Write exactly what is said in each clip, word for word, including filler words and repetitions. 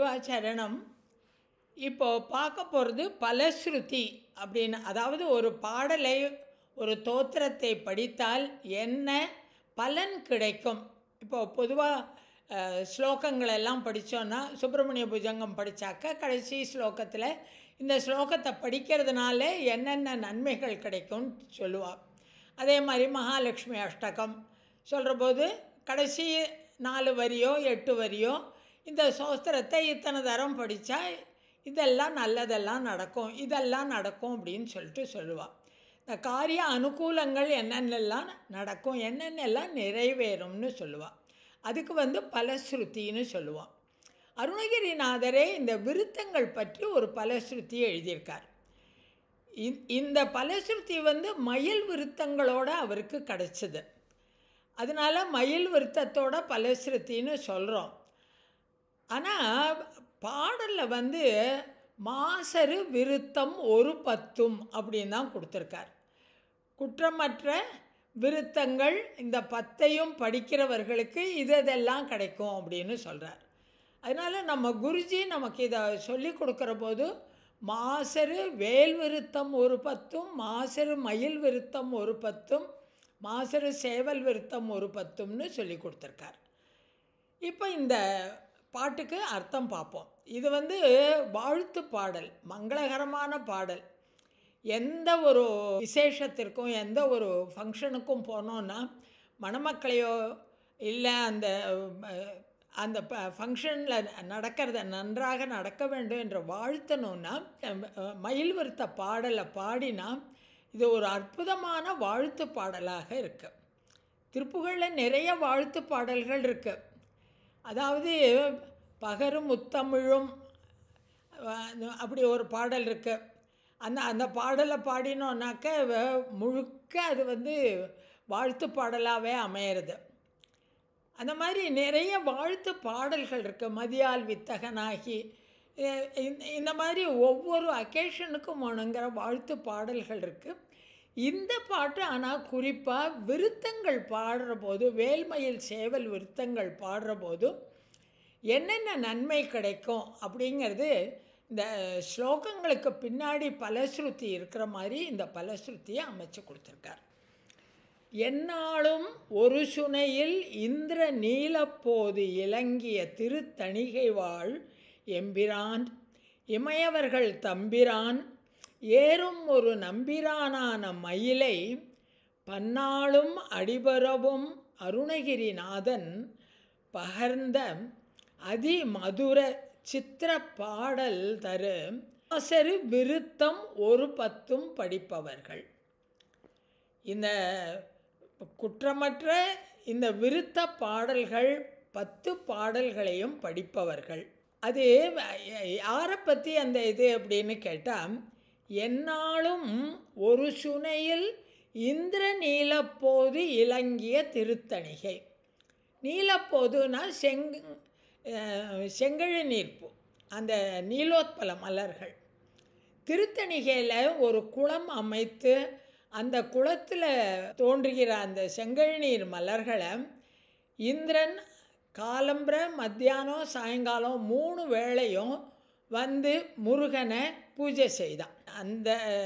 முருகாச்சரணம். இப்போ பார்க்க போகிறது பலஸ்ருதி அப்படின்னு. அதாவது ஒரு பாடலை, ஒரு தோத்திரத்தை படித்தால் என்ன பலன் கிடைக்கும். இப்போ பொதுவாக ஸ்லோகங்கள் எல்லாம் படித்தோன்னா, சுப்பிரமணிய புஜங்கம் படித்தாக்க கடைசி ஸ்லோகத்தில் இந்த ஸ்லோகத்தை படிக்கிறதுனால என்னென்ன நன்மைகள் கிடைக்கும்னு சொல்லுவாள். அதே மாதிரி மகாலட்சுமி அஷ்டகம் சொல்கிற போது கடைசி நாலு வரியோ எட்டு வரியோ இந்த சோஸ்திரத்தை இத்தனை தரம் படித்தா இதெல்லாம் நல்லதெல்லாம் நடக்கும், இதெல்லாம் நடக்கும் அப்படின்னு சொல்லிட்டு சொல்லுவாள். இந்த காரிய அனுகூலங்கள் என்னென்னலாம் நடக்கும், என்னென்னலாம் நிறைவேறும்னு சொல்லுவாள். அதுக்கு வந்து பலஸ்ருத்தின்னு சொல்லுவான். அருணகிரிநாதரே இந்த விருத்தங்கள் பற்றி ஒரு பலஸ்ருதி எழுதியிருக்கார். இந்த பலஸ்ருதி வந்து மயில் விருத்தங்களோடு அவருக்கு கிடச்சிது. அதனால் மயில் விருத்தத்தோட பலஸ்ருத்தின்னு சொல்கிறோம். ஆனால் பாடலில் வந்து மாசரு விருத்தம் ஒரு பத்தும் அப்படின்னு தான் கொடுத்துருக்கார். குற்றமற்ற விருத்தங்கள் இந்த பத்தையும் படிக்கிறவர்களுக்கு இது இதெல்லாம் கிடைக்கும் அப்படின்னு சொல்கிறார். அதனால் நம்ம குருஜி நமக்கு இதை சொல்லி கொடுக்குற போது மாசரு வேல் விருத்தம் ஒரு பத்தும், மாசரு மயில் விருத்தம் ஒரு பத்தும், மாசரு சேவல் விருத்தம் ஒரு பத்தும்னு சொல்லி கொடுத்துருக்கார். இப்போ இந்த பாட்டுக்கு அர்த்தம் பார்ப்போம். இது வந்து வாழ்த்து பாடல், மங்களகரமான பாடல். எந்த ஒரு விசேஷத்திற்கும் எந்த ஒரு ஃபங்க்ஷனுக்கும் போனோன்னா மணமக்களையோ இல்லை அந்த அந்த ஃபங்க்ஷனில் நடக்கிறத நன்றாக நடக்க வேண்டும் என்று வாழ்த்தணுன்னா மயில் விருத்த பாடலை பாடினா இது ஒரு அற்புதமான வாழ்த்து பாடலாக இருக்குது. திருப்புகழில் நிறைய வாழ்த்து பாடல்கள் இருக்குது. அதாவது பகரும் முத்தமிழும் அப்படி ஒரு பாடல் இருக்குது. அந்த அந்த பாடலை பாடினோன்னாக்க முழுக்க அது வந்து வாழ்த்து பாடலாகவே அமையிறது. அந்த மாதிரி நிறைய வாழ்த்து பாடல்கள் இருக்குது. மதியால் வித்தகனாகி இந்த மாதிரி ஒவ்வொரு அக்கேஷனுக்கும் வேணுங்கிற வாழ்த்து பாடல்கள் இருக்குது. இந்த பாட்டு ஆனால் குறிப்பாக விருத்தங்கள் பாடுற போது, வேல்மயில் சேவல் விருத்தங்கள் பாடுற போது என்னென்ன நன்மை கிடைக்கும் அப்படிங்கிறது இந்த ஸ்லோகங்களுக்கு பின்னாடி பலஸ்ருதி இருக்கிற மாதிரி இந்த பலஸ்ருதியை அமைச்சு கொடுத்துருக்கார். எந்நாளும் ஒரு சுனையில் இந்திர நீலப்போது இலங்கிய திருத்தணிகை வாழ் எம்பிரான் இமையவர்கள் தம்பிரான் ஏறும் ஒரு நம்பிரானான மயிலை பன்னாளும் அடிபரவும் அருணகிரிநாதன் பகர்ந்த அதிமதுர சித்திர பாடல் தரு மாசரு விருத்தம் ஒரு பத்தும் படிப்பவர்கள். இந்த குற்றமற்ற இந்த விருத்த பாடல்கள் பத்து பாடல்களையும் படிப்பவர்கள். அது யாரை பற்றி அந்த இது அப்படின்னு கேட்டால், எந்நாளும் ஒரு சுனையில் இந்திர நீலப்போது இலங்கிய திருத்தணிகை. நீலப்போதுனா செங் செங்கழு நீர்ப்பூ, அந்த நீலோத்பல மலர்கள். திருத்தணிகையில் ஒரு குளம் அமைத்து அந்த குளத்தில் தோன்றுகிற அந்த செங்கழுநீர் மலர்களை இந்திரன் காலம்பர மத்தியானம் சாயங்காலம் மூணு வேளையும் வந்து முருகனை பூஜை செய்தான். அந்த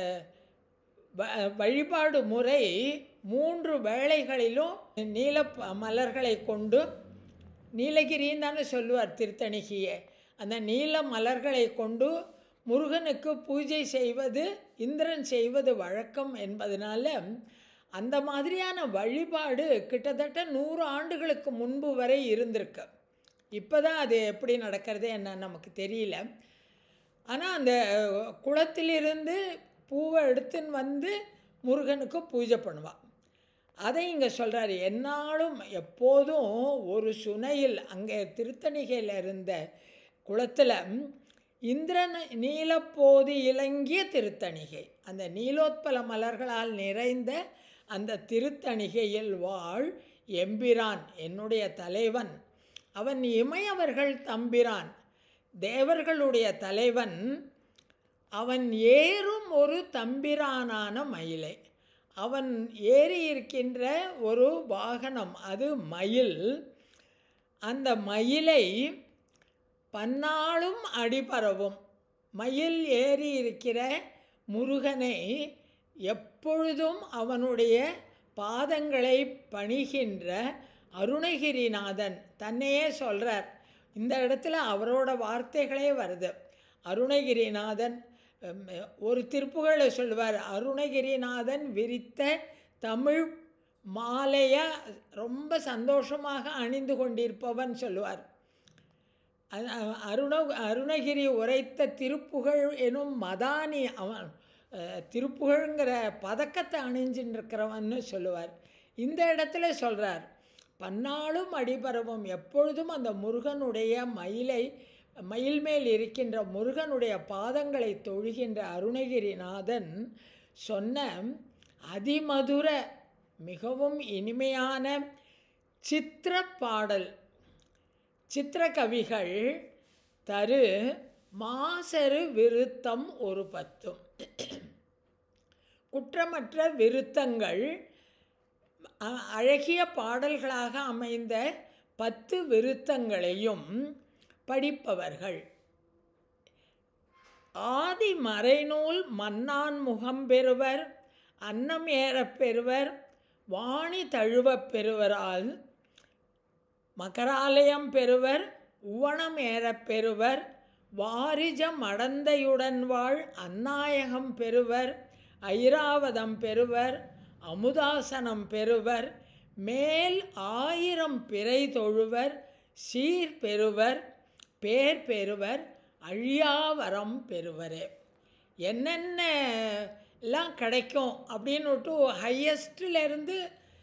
வழிபாடு முறை மூன்று வேளைகளிலும் நீல மலர்களை கொண்டு, நீலகிரின்னு தானே சொல்லுவார் திருத்தணிகையை, அந்த நீல மலர்களை கொண்டு முருகனுக்கு பூஜை செய்வது இந்திரன் செய்வது வழக்கம் என்பதனால அந்த மாதிரியான வழிபாடு கிட்டத்தட்ட நூறு ஆண்டுகளுக்கு முன்பு வரை இருந்திருக்கு. இப்போ தான் அது எப்படி நடக்கிறது என்ன நமக்கு தெரியல. ஆனால் அந்த குளத்திலிருந்து பூவை எடுத்துன்னு வந்து முருகனுக்கு பூஜை பண்ணுவாள். அதை இங்கே சொல்கிறார். எந்நாளும் எப்போதும் ஒரு சுனையில், அங்கே திருத்தணிகையில் இருந்த குளத்தில் இந்திரன் நீலப்போது இலங்கிய திருத்தணிகை, அந்த நீலோத்பல மலர்களால் நிறைந்த அந்த திருத்தணிகையில் வாழ் எம்பிரான் என்னுடைய தலைவன், அவன் இமையவர்கள் தம்பிரான் தேவர்களுடைய தலைவன், அவன் ஏறும் ஒரு தம்பிரானான மயிலை, அவன் ஏறி இருக்கின்ற ஒரு வாகனம் அது மயில். அந்த மயிலை பன்னாளும் அடிபரவும் மயில் ஏறி இருக்கிற முருகனை எப்பொழுதும் அவனுடைய பாதங்களை பணிகின்ற அருணகிரிநாதன் தன்னையே சொல்கிறார். இந்த இடத்துல அவரோட வார்த்தைகளே வருது. அருணகிரிநாதன் ஒரு திருப்புகழை சொல்லுவார், அருணகிரிநாதன் விரித்த தமிழ் மாலையை ரொம்ப சந்தோஷமாக அணிந்து கொண்டிருப்பவன் சொல்லுவார். அருண அருணகிரி உரைத்த திருப்புகழ் எனும் மதானி அவன் திருப்புகழ்ங்கிற பதக்கத்தை அணிஞ்சின்னு இருக்கிறவன்னு சொல்லுவார். இந்த இடத்துல சொல்கிறார், பன்னாளும் அடிபரவும் எப்பொழுதும் அந்த முருகனுடைய மயிலை மயில் மேல் இருக்கின்ற முருகனுடைய பாதங்களை தொழுகின்ற அருணகிரிநாதன் சொன்ன அதிமதுர மிகவும் இனிமையான சித்திர பாடல், சித்திர கவிகள் தரு மாசரு விருத்தம் ஒரு பத்தும். குற்றமற்ற விருத்தங்கள் அழகிய பாடல்களாக அமைந்த பத்து விருத்தங்களையும் படிப்பவர்கள். ஆதி மறைநூல் மன்னான் முகம் பெறுவர், அன்னம் ஏறப் பெறுவர், வாணி தழுவப் பெறுவரால் மகராலயம் பெறுவர், உவணம் ஏறப் பெறுவர், வாரிஜ மடந்தையுடன் வாழ் அந்நாயகம் பெறுவர், ஐராவதம் பெறுவர், அமுதாசனம் பெறுவர், மேல் ஆயிரம் பிறை தொழுவர், சீர் பெறுவர், பேர் பெறுவர், அழியாவரம் பெறுவரே. என்னென்ன எல்லாம் கிடைக்கும் அப்படின்னுட்டு ஹையஸ்டிலேருந்து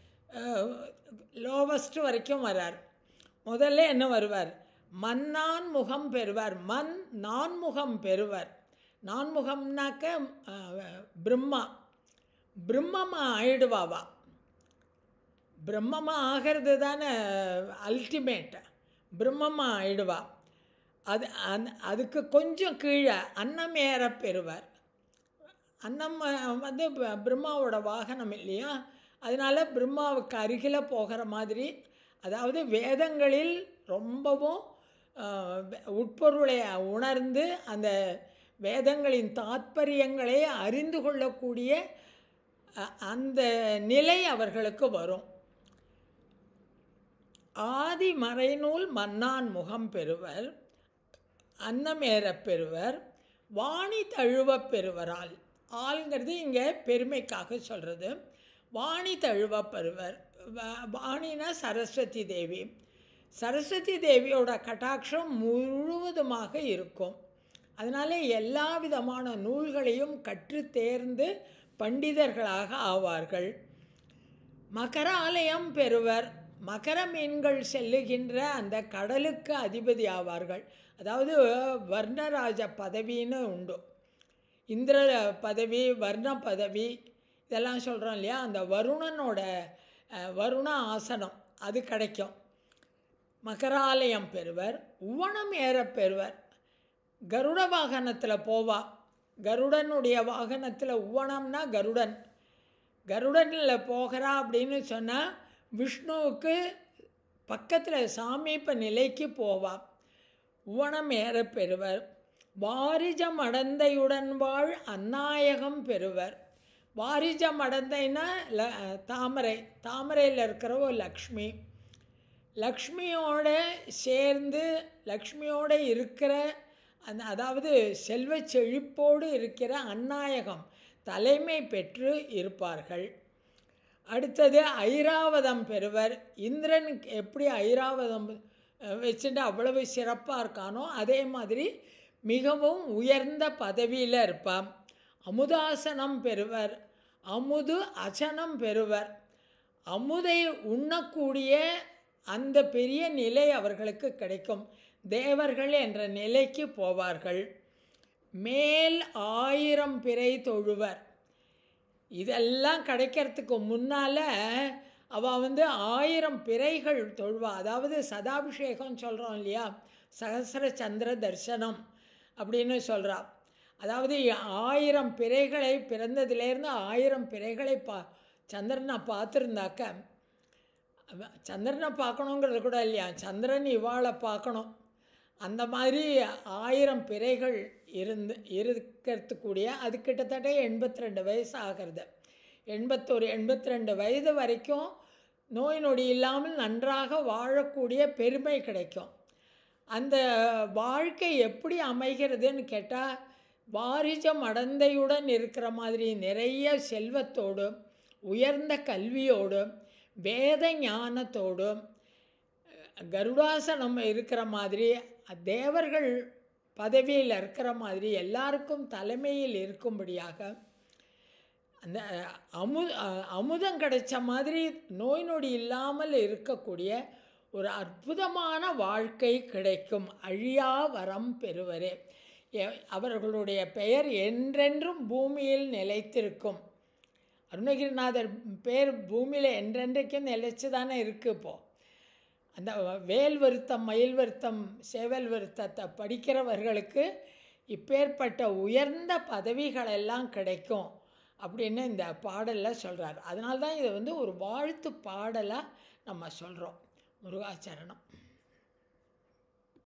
லோவஸ்ட் வரைக்கும் வரார். முதல்ல என்ன வருவார், மன்னான் முகம் பெறுவார். மண் நான்முகம் பெறுவர். நான்முகம்னாக்க பிரம்மா பிரம்மமாக ஆயிடுவாவா. பிரம்மமாக ஆகிறது தானே அல்டிமேட். பிரம்மமாக ஆயிடுவா. அது அந் அதுக்கு கொஞ்சம் கீழே அன்னம் ஏற பெறுவர். அன்னம் வந்து பிரம்மாவோட வாகனம் இல்லையா, அதனால் பிரம்மாவுக்கு அருகில் போகிற மாதிரி, அதாவது வேதங்களில் ரொம்பவும் உட்பொருளை உணர்ந்து அந்த வேதங்களின் தாத்பரியங்களை அறிந்து கொள்ளக்கூடிய அந்த நிலை அவர்களுக்கு வரும். ஆதி மறைநூல் மன்னான் முகம் பெறுவர், அன்னமேறப் பெறுவர், வாணி தழுவப் பெறுவரால். ஆள்ங்கிறது இங்கே பெருமைக்காக சொல்கிறது. வாணி தழுவப் பெறுவர். வாணினா சரஸ்வதி தேவி. சரஸ்வதி தேவியோட கட்டாட்சம் முழுவதுமாக இருக்கும். அதனால் எல்லா விதமான நூல்களையும் கற்று தேர்ந்து பண்டிதர்களாக ஆவார்கள். மகராலயம் பெறுவர். மகர மீன்கள் செல்லுகின்ற அந்த கடலுக்கு அதிபதி ஆவார்கள். அதாவது வர்ணராஜ பதவின்னு உண்டு. இந்திர பதவி, வர்ண பதவி இதெல்லாம் சொல்கிறோம் இல்லையா, அந்த வருணனோட வருண ஆசனம் அது கிடைக்கும். மகராலயம் பெறுவர். உவணம் ஏற பெறுவர். கருட வாகனத்தில் போவா. கருடனுடைய வாகனத்தில், உவணம்னா கருடன், கருடனில் போகிறா அப்படின்னு சொன்னால் விஷ்ணுவுக்கு பக்கத்தில் சாமீப நிலைக்கு போவா. உவணம் ஏற பெறுவர். வாரிஜ மடந்தையுடன் வாழ் அந்நாயகம் பெறுவர். வாரிஜ மடந்தைன்னா ல தாமரை, தாமரையில் இருக்கிற ஒரு லக்ஷ்மி. லக்ஷ்மியோட சேர்ந்து லக்ஷ்மியோடு இருக்கிற அந்த, அதாவது செல்வ செழிப்போடு இருக்கிற அந்நாயகம் தலைமை பெற்று இருப்பார்கள். அடுத்தது ஐராவதம் பெறுவர். இந்திரனுக்கு எப்படி ஐராவதம் வச்சுட்டு அவ்வளவு சிறப்பாக இருக்கானோ அதே மாதிரி மிகவும் உயர்ந்த பதவியில் இருப்பான். அமுதாசனம் பெறுவர். அமுது அசனம் பெறுவர். அமுதை உண்ணக்கூடிய அந்த பெரிய நிலை அவர்களுக்கு கிடைக்கும். தேவர்கள் என்ற நிலைக்கு போவார்கள். மேல் ஆயிரம் பிறை தொழுவர். இதெல்லாம் கிடைக்கிறதுக்கு முன்னால் அவள் வந்து ஆயிரம் பிறைகள் தொழுவா. அதாவது சதாபிஷேகம் சொல்கிறோம் இல்லையா, சகசிர சந்திர தரிசனம் அப்படின்னு சொல்கிறா. அதாவது ஆயிரம் பிறைகளை பிறந்ததுலேருந்து ஆயிரம் பிறைகளை பா சந்திரனை பார்த்துருந்தாக்க, சந்திரனை பார்க்கணுங்கிறது கூட இல்லையா, சந்திரன் இவாளை பார்க்கணும். அந்த மாதிரி ஆயிரம் பிறைகள் இருந்து இருக்கிறதுக்கூடிய அது கிட்டத்தட்ட எண்பத்தி ரெண்டு வயசு ஆகிறது. எண்பத்தொரு எண்பத்தி ரெண்டு வயது வரைக்கும் நோய் நொடி இல்லாமல் நன்றாக வாழக்கூடிய பெருமை கிடைக்கும். அந்த வாழ்க்கை எப்படி அமைகிறதுன்னு கேட்டால், வாரிஜ மடந்தையுடன் இருக்கிற மாதிரி நிறைய செல்வத்தோடும் உயர்ந்த கல்வியோடும் வேத ஞானத்தோடும் கருடாசனம் இருக்கிற மாதிரி தேவர்கள் பதவியில் இருக்கிற மாதிரி எல்லாருக்கும் தலைமையில் இருக்கும்படியாக அந்த அமு அமுதம் கிடைச்ச மாதிரி நோய் நொடி இல்லாமல் இருக்கக்கூடிய ஒரு அற்புதமான வாழ்க்கை கிடைக்கும். அழியா வரம் பெறுவரே. அவர்களுடைய பெயர் என்றென்றும் பூமியில் நிலைத்திருக்கும். அருணகிரிநாதர் பேர் பூமியில் என்றென்றைக்கும் நிலைச்சு தானே இருக்குது. இப்போது அந்த வேல் வருத்தம் மயில் வருத்தம் சேவல் வருத்தத்தை படிக்கிறவர்களுக்கு இப்பேற்பட்ட உயர்ந்த பதவிகளெல்லாம் கிடைக்கும் அப்படின்னு இந்த பாடலில் சொல்கிறார். அதனால தான் இதை வந்து ஒரு வாழ்த்து பாடலாக நம்ம சொல்கிறோம். முருகாச்சரணம்.